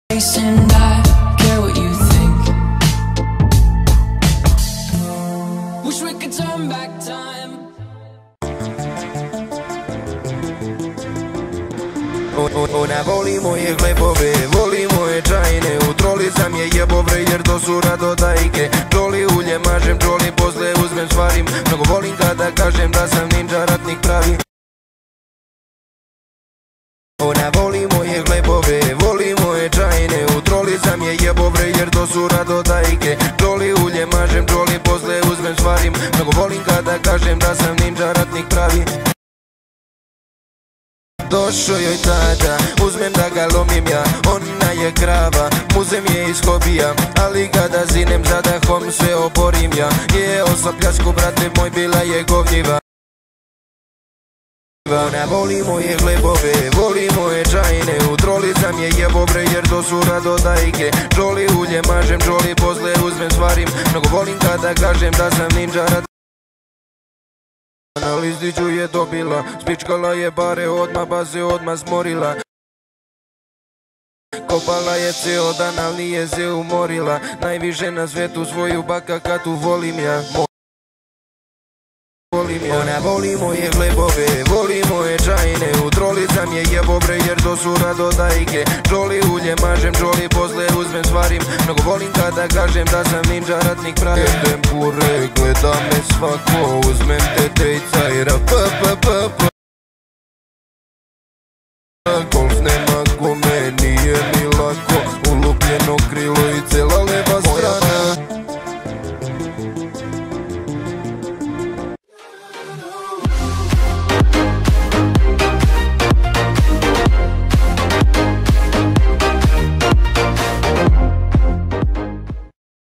And I care what you think. Wish we could turn back time. Ona voli moje hlebove, voli moje čajne. U trolicam je jebovre jer to su radodajke. Čoli ulje mažem, čoli posle uzmem svarim. Mnogo volim kada kažem da sam ninja ratnik pravi. Ona voli moje hlebove, voli moje čajne. U trolicam je jebovre jer to su radodajke. Čoli ulje mažem, čoli posle uzmem svarim. Mnogo volim kada kažem da sam ninja ratnik pravi. Došao joj tada, uzmem da ga lomim ja. Ona je krava, muzem je iz hobija. Ali kada zinem za dahom sve oborim ja. Jeo sam pljasku brate moj, bila je govnjiva. Ona voli moje hlebove, voli moje čajne. U trolicam je jebovre jer to su radodajke. Čoli ulje mažem, čoli posle uzmem svarim. Mnogo volim kada kažem da sam ninja ratnik. Na listiću je dobila, spičkala je pare odmah pa se odmah smorila. Kopala je ceo dan, ali nije se umorila. Najviše na svetu svoju baka katu volim ja. Ona voli moje hlebove, voli moje čajne. U trolicam je jebovre jer to su radodajke. Čoli ulje mažem, čoli posle uzmem svarim. Mnogo volim kada kažem da sam ninja ratnik pravi. Jedem pure, gleda me svako, uzmem te tejca i golf nema